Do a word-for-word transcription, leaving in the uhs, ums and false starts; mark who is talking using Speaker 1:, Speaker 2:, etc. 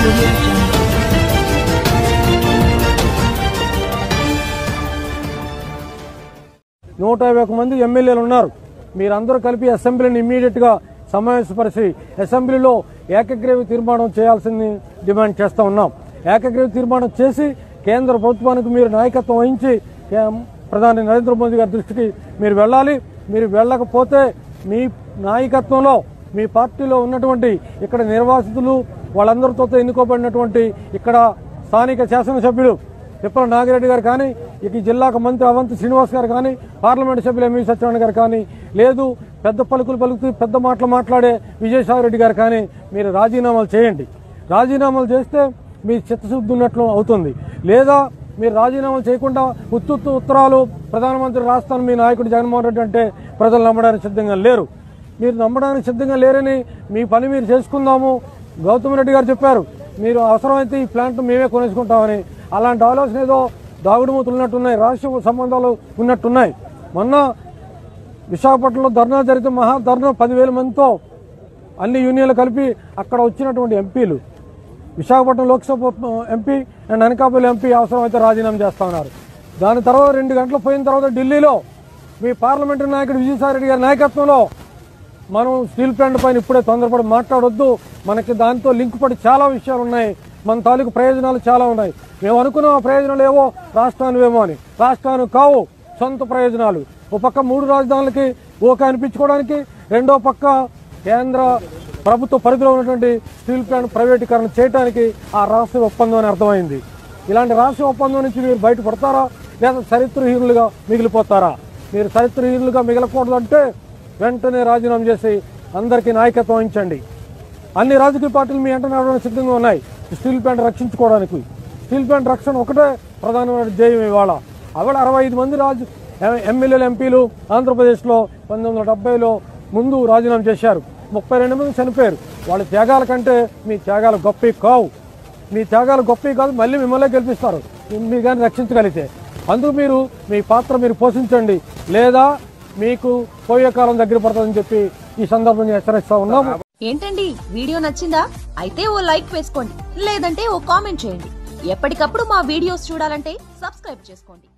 Speaker 1: నూట యాభై ఒక మంది ఎమ్మెల్యేలు ఉన్నారు. మీరందరూ కలిపి అసెంబ్లీని ఇమ్మీడియట్ గా సమావేశపరిచి అసెంబ్లీలో ఏకగ్రీవ తీర్మానం చేయాల్సింది డిమాండ్ చేస్తా ఉన్నాం. ఏకగ్రీవ తీర్మానం చేసి కేంద్ర ప్రభుత్వానికి మీరు నాయకత్వం వహించి ప్రధాని నరేంద్ర మోదీ గారి దృష్టికి మీరు వెళ్ళాలి. మీరు వెళ్ళకపోతే మీ నాయకత్వంలో మీ పార్టీలో ఉన్నటువంటి ఇక్కడ నిర్వాసితులు వాళ్ళందరితో ఎన్నుకోబడినటువంటి ఇక్కడ స్థానిక శాసనసభ్యులు తిప్పల నాగిరెడ్డి గారు కానీ, ఇక జిల్లాకు మంత్రి అవంతి శ్రీనివాస్ గారు కానీ, పార్లమెంటు సభ్యులు ఎంవి సత్యనారాయణ గారు కానీ, లేదు పెద్ద పలుకులు పలుకుతూ పెద్ద మాటలు మాట్లాడే విజయసాయి రెడ్డి గారు కానీ మీరు రాజీనామాలు చేయండి. రాజీనామాలు చేస్తే మీ చిత్తశుద్ధి ఉన్నట్లు అవుతుంది. లేదా మీరు రాజీనామాలు చేయకుండా ఉత్తుత్తు ఉత్తరాలు ప్రధానమంత్రి రాస్తాను మీ నాయకుడు జగన్మోహన్ రెడ్డి అంటే ప్రజలు నమ్మడానికి సిద్ధంగా లేరు. మీరు నమ్మడానికి సిద్ధంగా లేరని మీ పని మీరు చేసుకుందాము. గౌతమ్ రెడ్డి గారు చెప్పారు మీరు అవసరమైతే ఈ ప్లాంట్ మేమే కొనేసుకుంటామని. అలాంటి ఆలోచన ఏదో దాగుడుమూతులు ఉన్నట్టున్నాయి, రహస్య సంబంధాలు ఉన్నట్టున్నాయి. మొన్న విశాఖపట్నంలో ధర్నా జరిగితే మహా ధర్నా పదివేల మందితో అన్ని యూనియన్లు కలిపి అక్కడ వచ్చినటువంటి ఎంపీలు Visakhapatnam Lok Sabha MP and Anakapalli MP అవసరమైతే రాజీనామా చేస్తా ఉన్నారు. దాని తర్వాత రెండు గంటలు పోయిన తర్వాత ఢిల్లీలో మీ పార్లమెంటరీ నాయకుడు విజయసాయి రెడ్డి గారి నాయకత్వంలో మనం స్టీల్ ప్లాంట్ పైన ఇప్పుడే తొందరపడి మాట్లాడొద్దు, మనకి దాంతో లింక్ పడి చాలా విషయాలు ఉన్నాయి, మన తాలూకు ప్రయోజనాలు చాలా ఉన్నాయి. మేము అనుకున్న ప్రయోజనాలు ఏవో రాష్ట్రానివేమో అని, రాష్ట్రానికి కావు, సొంత ప్రయోజనాలు. ఓ పక్క మూడు రాజధానులకి ఓకే అనిపించుకోవడానికి, రెండో పక్క కేంద్ర ప్రభుత్వ పరిధిలో ఉన్నటువంటి స్టీల్ ప్లాంట్ ప్రైవేటీకరణ చేయడానికి ఆ రహస్య ఒప్పందం అని అర్థమైంది. ఇలాంటి రహస్య ఒప్పందం నుంచి మీరు బయటపడతారా లేదా చరిత్రహీనులుగా మిగిలిపోతారా? మీరు చరిత్రహీనులుగా మిగలకూడదంటే వెంటనే రాజీనామా చేసి అందరికీ నాయకత్వం వహించండి. అన్ని రాజకీయ పార్టీలు మీ వెంట నడవడానికి సిద్ధంగా ఉన్నాయి స్టీల్ ప్లాంట్ రక్షించుకోవడానికి. స్టీల్ ప్లాంట్ రక్షణ ఒకటే ప్రధానమైన ధ్యేయం. ఇవాళ అవాళ అరవై ఐదు మంది రాజు ఎమ్మెల్యేలు ఎంపీలు ఆంధ్రప్రదేశ్లో పంతొమ్మిది వందల డెబ్బైలో ముందు రాజీనామా చేశారు. ముప్పై రెండు మంది చనిపోయారు. వాళ్ళ త్యాగాల కంటే మీ త్యాగాలు గొప్పవి కావు. మీ త్యాగాలు గొప్పవి కాదు, మళ్ళీ మిమ్మల్నే గెలిపిస్తారు మీరు కానీ రక్షించగలిగితే. అందుకు మీరు మీ పాత్ర మీరు పోషించండి, లేదా మీకు పోయే కాలం దగ్గర పడుతుందని చెప్పి ఈ సందర్భంగా హెచ్చరిస్తా ఉన్నాము.
Speaker 2: ఏంటండి వీడియో నచ్చిందా? అయితే ఓ లైక్ వేసుకోండి, లేదంటే ఓ కామెంట్ చేయండి. ఎప్పటికప్పుడు మా వీడియోస్ చూడాలంటే సబ్స్క్రైబ్ చేసుకోండి.